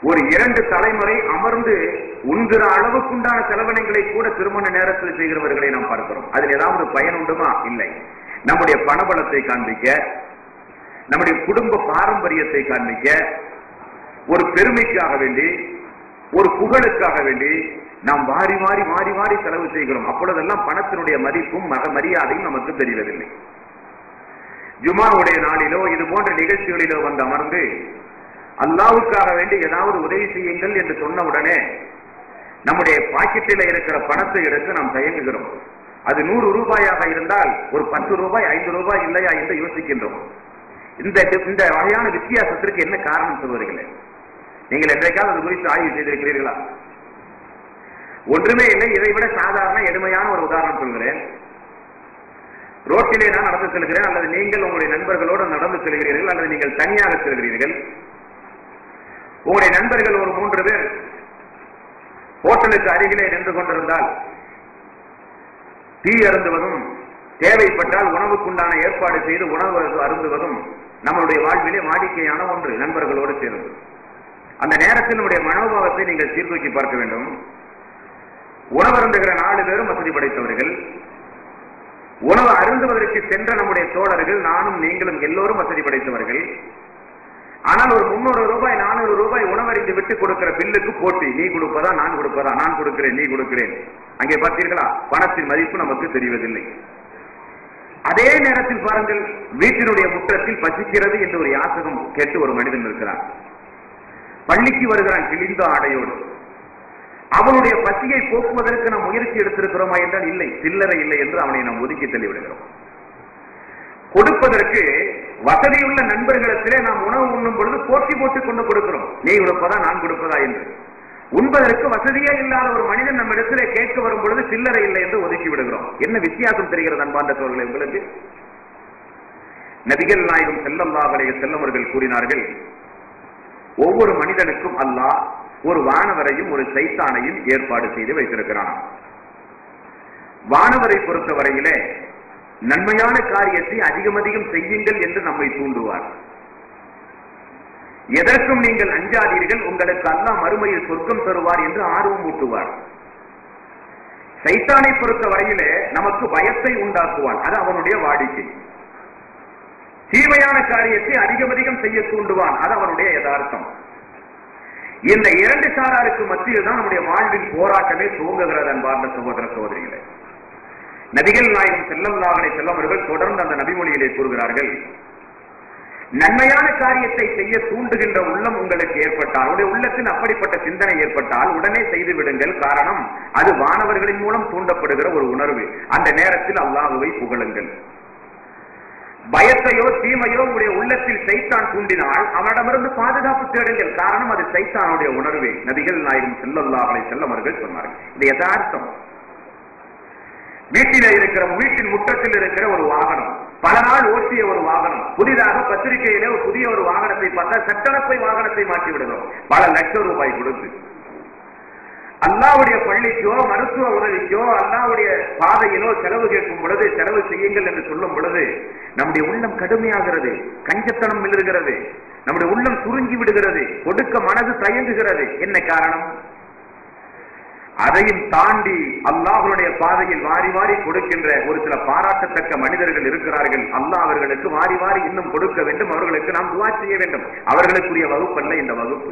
ஒரு 2 தலைமுறை அமர்ந்து உண்கிற அளவுக்குண்டான செலவினங்களை கூட திருமண நேரத்தில் செய்கிறவர்களை நாம் பார்க்கிறோம். அதில் ஏதாவது பயன் உண்டுமா? இல்லை. நம்முடைய பணபலத்தை காண்பிக்க, நம்முடைய குடும்ப பாரம்பரியத்தை காண்பிக்க, ஒரு பெருமைக்காக வேண்டி, ஒரு புகழுக்காக வேண்டி நாம் வாரி வாரி வாரி வாரி செலவு செய்கிறோம். அப்பொழுதெல்லாம் பணத்தினுடைய மதிப்பும் மரியாதையும் நமக்கு தெரிவதில்லை. ஜுமாவுடைய நாளிலோ இது போன்ற நிகழ்ச்சிகளிலோ வந்து அமர்ந்து அல்லாஹ்வுக்காக வேண்டி ஏதாவது உதவி செய்யுங்கள் என்று சொன்ன உடனே நம்முடைய பாக்கெட்டில் இருக்கிற பணத்தை எடுத்து நாம் தயங்குகிறோம். அது 100 ரூபாயாக இருந்தால் ஒரு 10 ரூபாய் 5 ரூபாய் இல்லையா என்று யோசிக்கின்றோம். இந்த வகையான வித்தியாசத்திற்கு என்ன காரணம் சொல்வீர்களே? நீங்கள் என்றைக்காவது அது குறித்து ஆய்வு செய்திருக்கிறீர்களா? ஒன்றுமே இல்லை. இதைவிட சாதாரண எளிமையான ஒரு உதாரணம் சொல்கிறேன். ரோட்டிலே நான் நடந்து செல்கிறேன், அல்லது நீங்கள் உங்களுடைய நண்பர்களோடு நடந்து செல்கிறீர்கள், அல்லது நீங்கள் தனியாக செல்கிறீர்கள். உங்களுடைய நண்பர்கள் ஒரு 3 பேர் ஹோட்டலுக்கு அருகிலே நின்று கொண்டிருந்தால் டீ அருந்துவதும், தேவைப்பட்டால் உணவுக்குண்டான ஏற்பாடு செய்து உணவு அருந்துவதும் நம்மளுடைய வாழ்விலே வாடிக்கையான ஒன்று. நண்பர்களோடு சேர்ந்து அந்த நேரத்தில் நம்முடைய மனோபாவத்தை நீங்கள் சீர்தூக்கி பார்க்க வேண்டும். உணவு அருந்துகிற 4 பேரும் வசதி படைத்தவர்கள். உணவு அருந்துவதற்கு சென்ற நம்முடைய தோழர்கள், நானும் நீங்களும் எல்லோரும் வசதி படைத்தவர்கள். ஆனால் ஒரு 300 ரூபாய் 400 ரூபாய் உணவறிந்து விட்டு கொடுக்கிற பில்லுக்கு போட்டி. நீ கொடுப்பதா நான் கொடுப்பதா? நான் கொடுக்கிறேன், நீ கொடுக்கிறேன். அங்கே பார்த்தீர்களா? பணத்தின் மதிப்பு நமக்கு தெரிவதில்லை. அதே நேரத்தில் பாருங்கள், வீட்டினுடைய முற்றத்தில் பசிக்கிறது என்று ஒரு யாசகம் கேட்டு ஒரு மனிதன் இருக்கிறான். பள்ளிக்கு வருகிறான் கிழிந்த ஆடையோடு. அவனுடைய பசியை போக்குவதற்கு நாம் முயற்சி எடுத்திருக்கிறோமா என்றால் இல்லை. சில்லறை இல்லை என்று அவனை நாம் ஒதுக்கி தள்ளிவிடுகிறோம். கொடுப்பதற்கு வசதியுள்ள நண்பர்களிடத்திலே நாம் உணவு உண்ணும் பொழுது போட்டி போட்டுக் கொண்டு கொடுக்கிறோம். நீ கொடுப்பதா நான் கொடுப்பதா என்று. உண்பதற்கு வசதியே இல்லாத ஒரு மனிதன் நம்ம இடத்திலே கேட்க வரும் பொழுது சில்லறை இல்லை என்று ஒதுக்கி விடுகிறோம். என்ன வித்தியாசம் தெரிகிறது அன்பார்ந்த தோழர்களே உங்களுக்கு? நபிகள் நாயகம் ஸல்லல்லாஹு அலைஹி வஸல்லம் அவர்கள் கூறினார்கள், ஒவ்வொரு மனிதனுக்கும் அல்லாஹ் ஒரு வானவரையும் ஒரு சைத்தானையும் ஏற்பாடு செய்து வைத்திருக்கிறான். வானவரை பொறுத்தவரையிலே நன்மையான காரியத்தை அதிகம் அதிகம் செய்யுங்கள் என்று நம்மை தூண்டுவார். எதற்கும் நீங்கள் அஞ்சாதீர்கள், உங்களுக்கு அல்லாஹ் மறுமையில் சொர்க்கம் தருவார் என்று ஆர்வம் ஊட்டுவார். சைத்தானை பொறுத்த வரையிலே நமக்கு பயத்தை உண்டாக்குவான். அது அவனுடைய வாடிக்கை. தீமையான காரியத்தை அதிகம் அதிகம் செய்ய தூண்டுவான். அது அவனுடைய யதார்த்தம். இந்த 2 சாராருக்கு மத்தியில் தான் நம்முடைய வாழ்வின் போராட்டமே துவங்குகிறது அன்பார்ந்த சகோதர சகோதரிகளே. நபிகள் நாயகம் ஸல்லல்லாஹு அலைஹி வஸல்லம் அவர்கள் தொடர்ந்து அந்த நபிமொழியிலே கூறுகிறார்கள், நன்மையான காரியத்தை செய்ய தூண்டுகின்ற உள்ளம் உங்களுக்கு ஏற்பட்டால், உடைய உள்ளத்தில் அப்படிப்பட்ட சிந்தனை ஏற்பட்டால் உடனே செய்து விடுங்கள். காரணம், அது வானவர்களின் மூலம் தூண்டப்படுகிற ஒரு உணர்வு. அந்த நேரத்தில் அல்லாஹ்வை புகழுங்கள். பயத்தையோ தீமையோ உடைய உள்ளத்தில் சைத்தான் தூண்டினால் அவனிடமிருந்து பாதுகாப்பு தேடுங்கள். காரணம், அது சைத்தானுடைய உணர்வே. நபிகள் நாயகம் ஸல்லல்லாஹு அலைஹி வஸல்லம் அவர்கள் சொன்னார்கள். இது யதார்த்தம். வீட்டில் இருக்கிற, வீட்டின் முற்றத்தில் இருக்கிற ஒரு வாகனம், பல நாள் ஓட்டிய ஒரு வாகனம், புதிதாக பத்திரிகையிலே ஒரு புதிய ஒரு வாகனத்தை பார்த்தால் சட்டளப்பை வாகனத்தை மாற்றி விடுகிறோம் பல லட்சம் ரூபாய் கொடுத்து. அல்லாஹ்வுடைய பள்ளிக்கோ மருத்துவ உதவிக்கோ அல்லாஹ்வுடைய பாதையிலோ செலவு கேட்கும் பொழுது, செலவு செய்யுங்கள் என்று சொல்லும் பொழுது நம்முடைய உள்ளம் கடுமையாகிறது, கஞ்சத்தனம் விழுகிறது, நம்முடைய உள்ளம் சுருங்கி விடுகிறது, கொடுக்க மனது தயங்குகிறது. என்ன காரணம்? அதையும் தாண்டி அல்லாஹ்வுடைய பாதையில் வாரி வாரி கொடுக்கின்ற ஒரு சில பாராட்டத்தக்க மனிதர்கள் இருக்கிறார்கள். அல்லாஹ் அவர்களுக்கு வாரி வாரி இன்னும் கொடுக்க வேண்டும், அவர்களுக்கு நாம் துஆ செய்ய வேண்டும். அவர்களுக்குரிய வகுப்பல்ல இந்த வகுப்பு.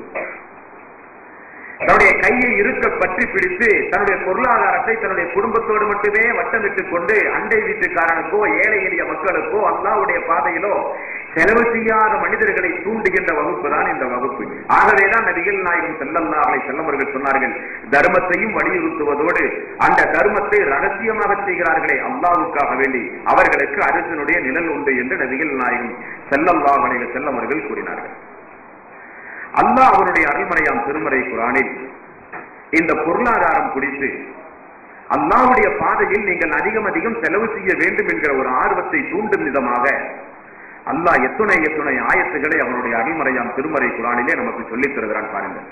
தன்னுடைய கையை இருக்க பற்றி பிடித்து தன்னுடைய பொருளாதாரத்தை தன்னுடைய குடும்பத்தோடு மட்டுமே வட்டமிட்டுக் கொண்டு அண்டை வீட்டுக்காரனுக்கோ ஏழை எளிய மக்களுக்கோ அல்லாஹ்வுடைய பாதையிலோ செலவு செய்யாத மனிதர்களை தூண்டுகின்ற வகுப்பு தான் இந்த வகுப்பு. ஆகவேதான் நபிகள் நாயகம் ஸல்லல்லாஹு அலைஹி வஸல்லம் அவர்கள் சொன்னார்கள், தர்மத்தையும் வலியுறுத்துவதோடு அந்த தர்மத்தை ரகசியமாக செய்கிறார்களே அல்லாஹ்வுக்காக வேண்டி, அவர்களுக்கு அரசனுடைய நிழல் உண்டு என்று நபிகள் நாயகம் ஸல்லல்லாஹு அலைஹி வஸல்லம் அவர்கள் கூறினார்கள். அல்லாஹ் அவருடைய அருள்மறையாம் திருமறை குர்ஆனில் இந்த பொருளாதாரம் குறித்து அல்லாஹ்வுடைய பாதையில் நீங்கள் அதிகம் அதிகம் செலவு செய்ய வேண்டும் என்கிற ஒரு ஆர்வத்தை தூண்டும் விதமாக அல்லாஹ் எத்துணை எத்துணை ஆயத்துக்களை அவருடைய அருள்மறையாம் திருமறை குர்ஆனிலே நமக்கு சொல்லித் தருகிறான். பாருங்கள்,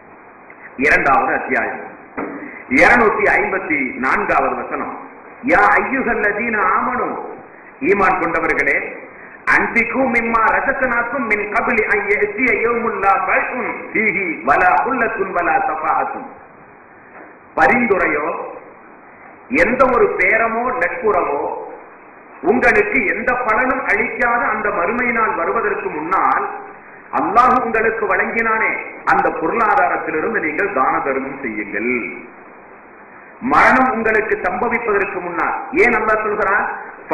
2வது அத்தியாயம் 254வது வசனம். யா அய்யுஹல்லதீன ஆமனு, ஈமான் கொண்டவர்களே, அன்பிக்கும் மிம்மா ரஸக்னாக்கும் மின் கப்லி அன் யஅதிய யௌமுன் லா பைஉன் ஃபீஹி வலா குல்லத்துன் வலா ஸஃபாஅத்துன். பரிந்துரையோ எந்த ஒரு பேரமோ நட்புறவோ உங்களுக்கு எந்த பலனும் அளிக்காத அந்த மறுமை நாள் வருவதற்கு முன்னால் அல்லாஹ் உங்களுக்கு வழங்கினானே அந்த பொருளாதாரத்திலிருந்து நீங்கள் தான தர்மம் செய்யுங்கள். மரணம் உங்களுக்கு சம்பவிப்பதற்கு முன்னால் ஏன் அல்லாஹ் சொல்கிறான்?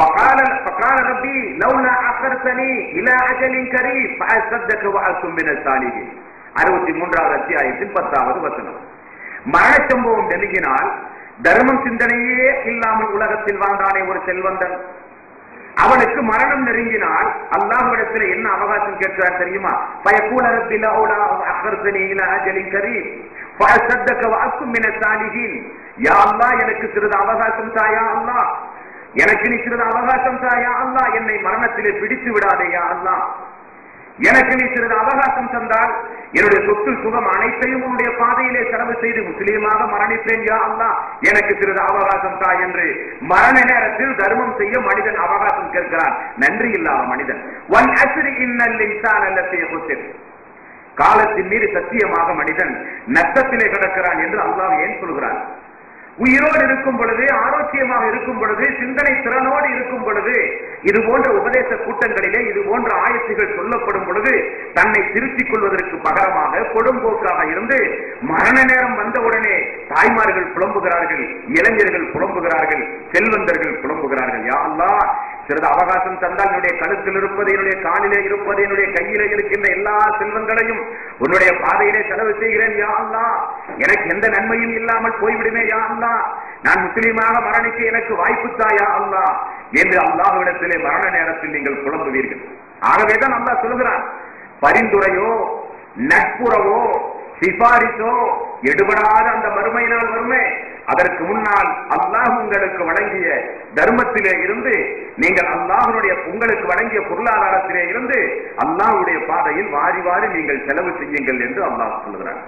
فقال ربي لولا أخرتني إلى أجل قريب فأصدق وأكن من الصالحين. 63வது அத்தியாயத்தின் 10வது வசனம். மரண சம்பவம் நெருங்கினால் தர்மம் சிந்தனையே இல்லாமல் உலகத்தில் வாழ்ந்தானே ஒரு செல்வந்தன், அவனுக்கு மரணம் நெருங்கினால் அல்லாஹ்விடத்தில் என்ன அவகாசம் கேட்கிறார் தெரியுமா? فيقول ربي لولا أخرتني إلى أجل قريب فأصدق وأكن من الصالحين. யா அல்லாஹ் எனக்கு சிறிது அவகாசம் தாயா அல்லாஹ், எனக்கு நீ சிறிது அவகாசம் தாயா அல்லாஹ், என்னை மரணத்திலே பிடித்து விடாதே யா அல்லாஹ், எனக்கு நீ சிறிது அவகாசம் தந்தால் என்னுடைய சொத்து சுகம் அனைத்தையும் உன்னுடைய பாதையிலே செலவு செய்து முஸ்லீமாக மரணிப்பேன் யா அல்லாஹ், எனக்கு சிறிது அவகாசம் தா என்று மரண நேரத்தில் தர்மம் செய்ய மனிதன் அவகாசம் கேட்கிறான். நன்றி இல்லாத மனிதன். வல் அஸ்ரி இன்னல் இன்சான லஃபீ குஸ்ர். காலத்தின் மீது சத்தியமாக மனிதன் நஷ்டத்திலே கிடக்கிறான் என்று அல்லாஹ் ஏன் சொல்கிறான்? உயிரோடு இருக்கும் பொழுது, ஆரோக்கியமாக இருக்கும் பொழுது, சிந்தனை திறனோடு இருக்கும் பொழுது, இது போன்ற உபதேச கூட்டங்களிலே இது போன்ற ஆயத்துகள் சொல்லப்படும் பொழுது தன்னை திருத்திக் கொள்வதற்கு பகரமாக கொடும்போக்காக இருந்து மரண நேரம் வந்தவுடனே தாய்மார்கள் புலம்புகிறார்கள், இளைஞர்கள் புலம்புகிறார்கள், செல்வந்தர்கள் புலம்புகிறார்கள். யா அல்லாஹ், சிறிது அவகாசம் தந்தால் என்னுடைய கழுத்தில் இருப்பது, என்னுடைய காலிலே இருப்பது, என்னுடைய கையிலே இருக்கின்ற எல்லா செல்வங்களையும் உன்னுடைய பாதையிலே செலவு செய்கிறேன் யா அல்லாஹ், எனக்கு எந்த நன்மையும் இல்லாமல் போய்விடுமே யா அல்லாஹ், நான் முஸ்லீமாக மரணிக்க எனக்கு வாய்ப்பு தாயா அல்லாஹ் என்று அல்லாஹ்விடத்திலே மரண நேரத்தில் நீங்கள் புலம்புவீர்கள். ஆகவேதான் அல்லாஹ் சொல்கிறான், பரிந்துரையோ நட்புறவோ சிபாரிசோ எடுபடாத அந்த மறுமை நாள் வருமே, அதற்கு முன்னால் அல்லாஹ் உங்களுக்கு வழங்கிய தர்மத்திலே இருந்து, நீங்கள் அல்லாஹ்வுடைய உங்களுக்கு வழங்கிய பொருளாதாரத்திலே இருந்து அல்லாஹ்வுடைய பாதையில் வாரி வாரி நீங்கள் செலவு செய்யுங்கள் என்று அல்லாஹ் சொல்கிறார்.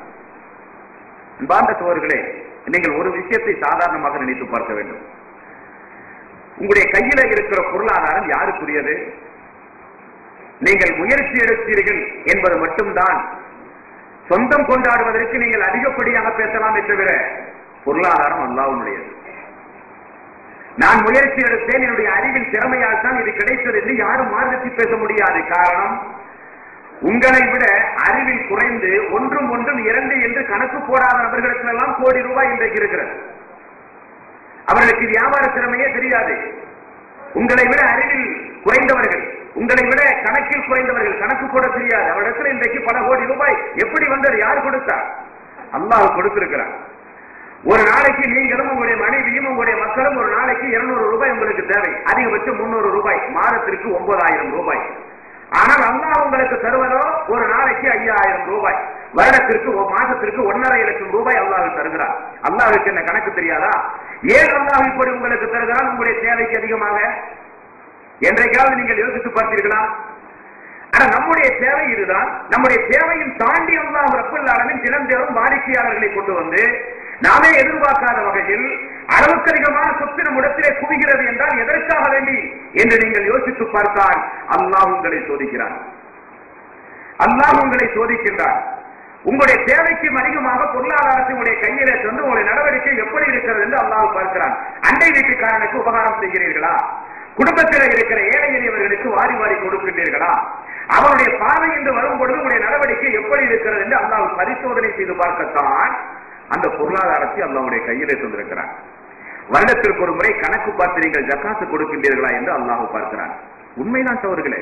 அன்பார்ந்த சகோதரர்களே, நீங்கள் ஒரு விஷயத்தை சாதாரணமாக நினைத்து பார்க்க வேண்டும். உங்களுடைய கையில இருக்கிற பொருளாதாரம் யாருக்குரியது? நீங்கள் முயற்சி எடுத்தீர்கள் என்பது மட்டும்தான். சொந்தம் கொண்டாடுவதற்கு நீங்கள் அதிகப்படியாக பேசலாமே தவிர பொருளாதாரம் அல்லாஹ்வுடையது. நான் முயற்சி எடுத்தேன், என்னுடைய அறிவின் திறமையால் தான் இது கிடைத்தது என்று யாரும் மார்க்கத்தை பேச முடியாது. காரணம், உங்களை விட அறிவில் குறைந்து ஒன்றும் ஒன்றும் 2 என்று கணக்கு போடாத நபர்களுக்கு எல்லாம் கோடி ரூபாய் இன்றைக்கு இருக்கிறது. அவர்களுக்கு வியாபார திறமையே தெரியாது. உங்களை விட அறிவில் குறைந்தவர்கள், உங்களை விட கணக்கில் குறைந்தவர்கள், கணக்கு போட தெரியாது. அவரிடத்தில் இன்றைக்கு பல கோடி ரூபாய் எப்படி வந்தது? யார் கொடுத்தார்? அல்லாஹ் கொடுத்திருக்கிறார். ஒரு நாளைக்கு நீங்களும் உங்களுடைய மனைவியும் உங்களுடைய மக்களும் ஒரு நாளைக்கு 200 ரூபாய் உங்களுக்கு தேவை, அதிகபட்சம் 300 ரூபாய், மாதத்திற்கு 9000 ரூபாய். ஆனால் அல்லாஹ் உங்களுக்கு தருவதோ ஒரு நாளைக்கு 5000 ரூபாய், வருடத்திற்கு மாதத்திற்கு 1.5 லட்சம் ரூபாய் அல்லாஹ் தருகிறார். அல்லாஹ்வுக்கு என்ன கணக்கு தெரியாதா? ஏன் அல்லாஹ் இப்படி உங்களுக்கு தருகிறார்? உங்களுடைய தேவைக்கு அதிகமாக. என்றைக்காவது நீங்கள் யோசித்து பார்த்தீர்களா? ஆனா நம்முடைய தேவை இதுதான். நம்முடைய தேவையும் தாண்டி அல்லாஹ் ரப்பல் ஆலமீன் தினந்தோறும் வாடிக்கையாளர்களை கொண்டு வந்து நாமே எதிர்பார்க்காத வகையில் அளவுக்கு அதிகமான சொத்து நம்மிடத்திலே குவிகிறது என்றால் எதற்காக வேண்டி என்று நீங்கள் யோசித்து பார்த்தால் அல்லாஹ் உங்களை சோதிக்கிறார். அல்லாஹ் உங்களை சோதிக்கின்றார். உங்களுடைய தேவைக்கு அதிகமாக பொருளாதாரத்தை உங்களுடைய கையிலே தந்து உங்களுடைய நடவடிக்கை எப்படி இருக்கிறது என்று அல்லாஹ் பார்க்கிறான். அண்டை வீட்டுக்காரனுக்கு உபகாரம் செய்கிறீர்களா? குடும்பத்தில் இருக்கிற ஏழை எளியவர்களுக்கு வாரி வாரி கொடுக்கின்றீர்களா? அவருடைய பார்வை என்று வரும்பொழுது உங்களுடைய நடவடிக்கை எப்படி இருக்கிறது என்று அல்லாஹ் பரிசோதனை செய்து பார்க்கத்தான் அந்த பொருளாதாரத்தை அல்லாஹ்வுடைய கையிலே தந்திருக்கிறான். வருடத்திற்கு ஒரு முறை கணக்கு பார்த்து நீங்கள் ஜக்காத்து கொடுக்கின்றீர்களா என்று அல்லாஹ் பார்க்கிறான். உண்மைதான் சகோதரர்களே,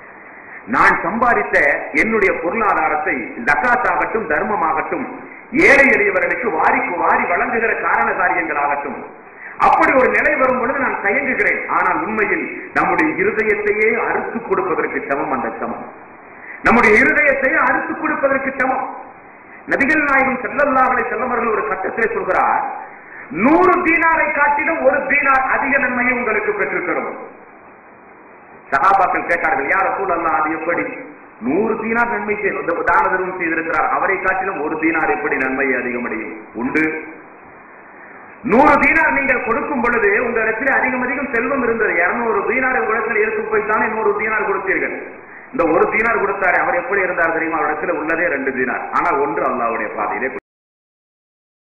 நான் சம்பாதித்த என்னுடைய பொருளாதாரத்தை ஜக்காத்தாகட்டும் தர்மமாகட்டும் ஏழை எளியவர்களுக்கு வாரிக்கு வாரி வழங்குகிற காரண காரியங்களாகட்டும் அப்படி ஒரு நிலை வரும் பொழுது நான் தயங்குகிறேன். ஆனால் உண்மையில் நம்முடைய இருதயத்தையே அறுத்து கொடுப்பதற்கு சமம் அந்த சமம். நம்முடைய இருதயத்தையே அறுத்து கொடுப்பதற்கு சமம். நபிகள் நாயகம் ஸல்லல்லாஹு அலைஹி வஸல்லம் அவர்கள் ஒரு கட்டத்திலே சொல்கிறார், 100 தீனாரை காட்டிலும் 1 தீனார் அதிக நன்மையை உங்களுக்கு பெற்றுத்தரும். சஹாபாக்கள் கேட்டார்கள், யா ரசூலல்லாஹ், அது எப்படி? 100 தீனார் நன்மை தான தர்மம் செய்திருக்கிறார், அவரை காட்டிலும் 1 தீனார் எப்படி நன்மையை அதிகமடையும்? உண்டு. 100 தீனார் நீங்கள் கொடுக்கும் பொழுது உங்களிடத்தில் அதிகம் செல்வம் இருந்தது. 200 தீனார் உங்களிடத்தில் இருக்கும் போய் தானே 100 தீனார் கொடுத்தீர்கள். இந்த ஒரு தீனார் கொடுத்தாரு, அவர் எப்படி இருந்தார் தெரியுமா? அவரிடத்துல உள்ளதே 2 தீனார், ஆனா ஒன்று அல்லாஹ்வுடைய பாதையிலே